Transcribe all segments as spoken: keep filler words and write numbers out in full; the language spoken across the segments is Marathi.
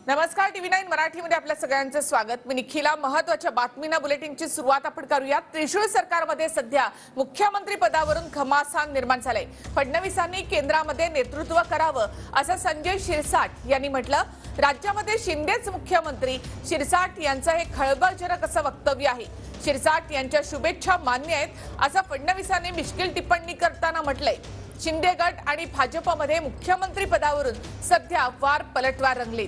नमस्कार, टीव्ही नाईन मराठीमध्ये आपल्या सगळ्यांचं स्वागत। मी निखिला। महत्त्वाच्या बातमीना बुलेटिनची सुरुवात आपण करूया। त्रिशूळ सरकारमध्ये सध्या मुख्यमंत्री पदावरून घमासान निर्माण झाले। फडणवीसांनी केंद्रामध्ये नेतृत्व करावं असं संजय शिरसाट यांनी म्हटलं। राज्यामध्ये शिंदेच मुख्यमंत्री, शिरसाट यांचं हे खळबळजनक असं वक्तव्य आहे। शिरसाट यांच्या शुभेच्छा मान्य आहेत असं फडणवीसांनी मिश्किल टिप्पणी करताना म्हटलंय। शिंदे गट आणि भाजपमध्ये मुख्यमंत्री पदावरून सध्या वार पलटवार रंगले।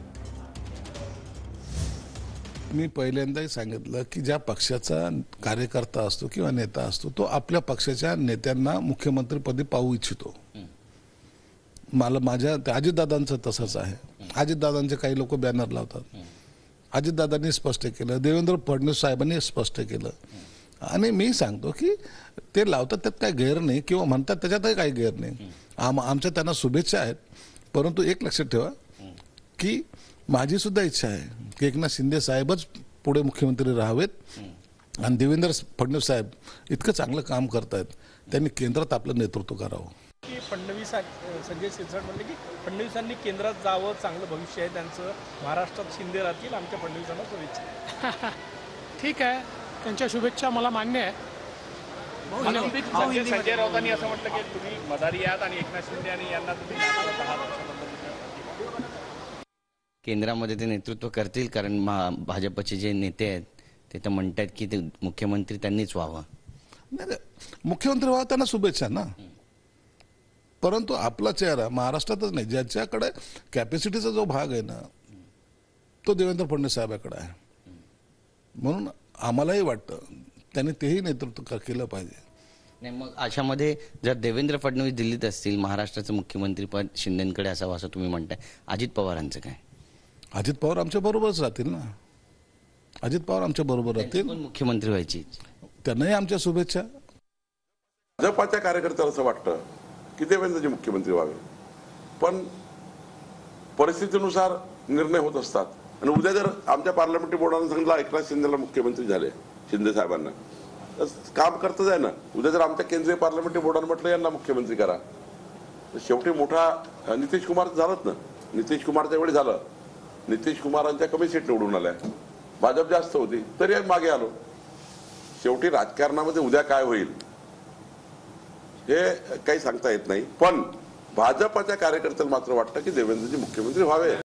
मी पहिल्यांदाही सांगितलं की ज्या पक्षाचा कार्यकर्ता असतो किंवा नेता असतो तो आपल्या पक्षाच्या नेत्यांना मुख्यमंत्रीपदी पाहू इच्छितो। मला माझ्या अजितदादांचं तसंच आहे। अजितदादांचे काही लोक बॅनर लावतात, अजितदादांनी स्पष्ट केलं, देवेंद्र फडणवीस साहेबांनी स्पष्ट केलं आणि मी सांगतो की ते लावतात त्यात काही गैर नाही किंवा म्हणतात त्याच्यातही काही गैर नाही। आम आमच्या त्यांना शुभेच्छा आहेत, परंतु एक लक्षात ठेवा की माझी सुद्धा इच्छा आहे की एकनाथ शिंदे साहेबच पुढे मुख्यमंत्री राहावेत आणि देवेंद्र फडणवीस साहेब इतकं चांगलं काम करतायत, त्यांनी केंद्रात आपलं नेतृत्व करावं। की फडणवीस संजय शिरसाट म्हणले की फडणवीसांनी केंद्रात जावं, चांगलं भविष्य आहे त्यांचं, महाराष्ट्रात शिंदे राहतील, आमच्या फडणवीसांना शुभेच्छा। ठीक आहे, त्यांच्या शुभेच्छा मला मान्य आहे। संजय राऊतांनी असं म्हटलं की तुम्ही मदारी आहात आणि एकनाथ शिंदे आणि यांना तुम्ही केंद्रामध्ये ते नेतृत्व करतील, कारण भाजपचे जे नेते आहेत ते तर म्हणतात की ते मुख्यमंत्री त्यांनीच व्हावं। नाही, मुख्यमंत्री व्हावं त्यांना शुभेच्छा ना, परंतु आपला चेहरा महाराष्ट्रातच नाही, ज्याच्याकडे कॅपॅसिटीचा जो भाग आहे ना तो देवेंद्र फडणवीस साहेबांकडे आहे। म्हणून आम्हालाही वाटतं त्यांनी तेही नेतृत्व केलं पाहिजे। नाही, मग अशामध्ये जर देवेंद्र फडणवीस दिल्लीत असतील, महाराष्ट्राचं मुख्यमंत्रीपद शिंदेकडे असावं असं तुम्ही म्हणताय, अजित पवारांचं काय? अजित पवार आमच्या बरोबरच राहतील ना, अजित पवार आमच्या बरोबर राहतील, मुख्यमंत्री व्हायची त्यांनाही आमच्या शुभेच्छा। भाजपाच्या कार्यकर्त्याला असं वाटतं की देवेंद्रजी मुख्यमंत्री व्हावे, पण परिस्थितीनुसार निर्णय होत असतात आणि उद्या जर आमच्या पार्लमेंटरी बोर्डाने सांगितलं एकनाथ शिंदेला मुख्यमंत्री झाले, शिंदे साहेबांना, तर काम करतच आहे ना। उद्या जर आमच्या केंद्रीय पार्लमेंटरी बोर्डाने म्हटलं यांना मुख्यमंत्री करा, तर शेवटी मोठा नितीश कुमार झालंच ना। नितीश कुमारच्या वेळी झालं, नितीश कुमारांच्या कमी सीट निवडून आल्या, भाजप जास्त होती तरी आम्ही मागे आलो। शेवटी राजकारणामध्ये उद्या काय होईल हे काही सांगता येत नाही, पण भाजपच्या कार्यकर्त्याला मात्र वाटतं की देवेंद्रजी मुख्यमंत्री व्हावे।